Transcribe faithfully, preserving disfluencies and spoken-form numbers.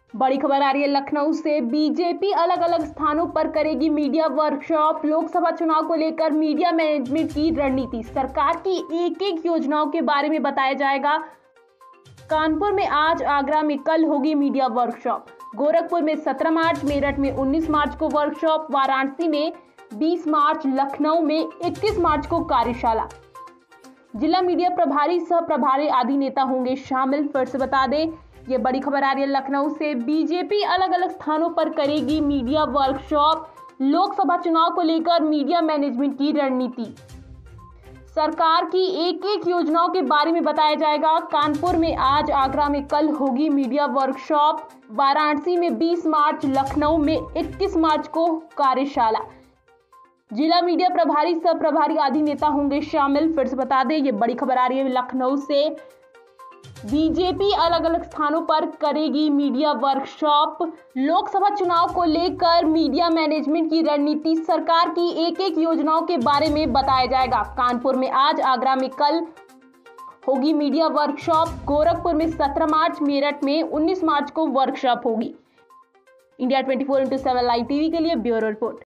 बड़ी खबर आ रही है लखनऊ से। बीजेपी अलग अलग स्थानों पर करेगी मीडिया वर्कशॉप। लोकसभा चुनाव को लेकर मीडिया मैनेजमेंट की रणनीति, सरकार की एक एक योजनाओं के बारे में बताया जाएगा। कानपुर में आज, आगरा में कल होगी मीडिया वर्कशॉप। गोरखपुर में सत्रह मार्च, मेरठ में उन्नीस मार्च को वर्कशॉप, वाराणसी में बीस मार्च, लखनऊ में इक्कीस मार्च को कार्यशाला। जिला मीडिया प्रभारी, सह प्रभारी आदि नेता होंगे शामिल। फिर से बता दें, ये बड़ी खबर आ रही है लखनऊ से। बीजेपी अलग अलग स्थानों पर करेगी मीडिया वर्कशॉप। लोकसभा चुनाव को लेकर मीडिया मैनेजमेंट की रणनीति, सरकार की एक एक योजनाओं के बारे में बताया जाएगा। कानपुर में आज, आगरा में कल होगी मीडिया वर्कशॉप। वाराणसी में बीस मार्च, लखनऊ में इक्कीस मार्च को कार्यशाला। जिला मीडिया प्रभारी, सह प्रभारी आदि नेता होंगे शामिल। फिर से बता दें, ये बड़ी खबर आ रही है लखनऊ से। बीजेपी अलग अलग स्थानों पर करेगी मीडिया वर्कशॉप। लोकसभा चुनाव को लेकर मीडिया मैनेजमेंट की रणनीति, सरकार की एक एक योजनाओं के बारे में बताया जाएगा। कानपुर में आज, आगरा में कल होगी मीडिया वर्कशॉप। गोरखपुर में सत्रह मार्च, मेरठ में उन्नीस मार्च को वर्कशॉप होगी। India twenty four into seven live TV के लिए ब्यूरो रिपोर्ट।